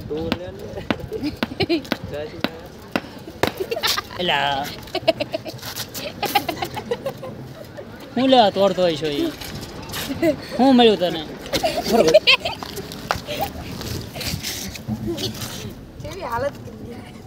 તું લે ને એલા હું લેવા તોડતો હોય છો ઈ હું મળ્યું તને કેવી હાલત કરી